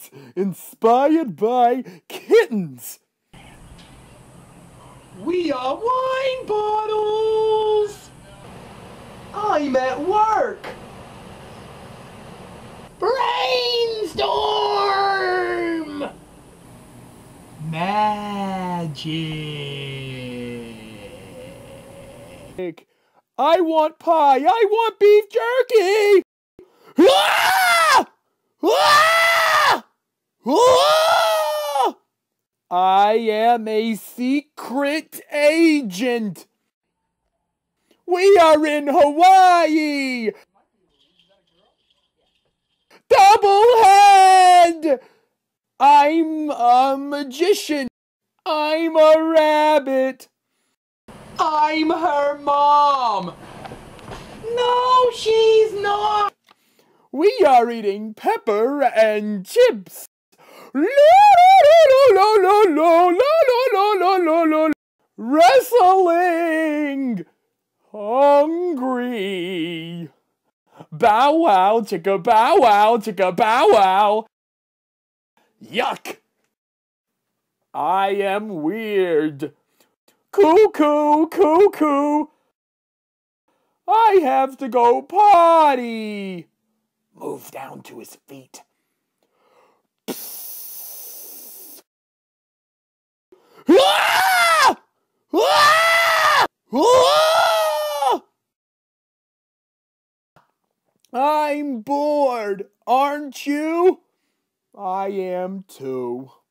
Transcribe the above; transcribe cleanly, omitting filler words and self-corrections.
Kittens, inspired by kittens. We are wine bottles! I'm at work! Brainstorm! Magic! I want pie, I want beef jerky! Ah! Ah! Ah! I am a secret agent. We are in Hawaii. Double head. I'm a magician. I'm a rabbit. I'm her mom! No, she's not! We are eating pepper and chips. Wrestling. Hungry. Bow wow, chicka bow wow, chicka bow wow. Yuck. I am weird. Cuckoo, cuckoo. I have to go potty. Move down to his feet. Ah! Ah! Ah! I'm bored, aren't you? I am too.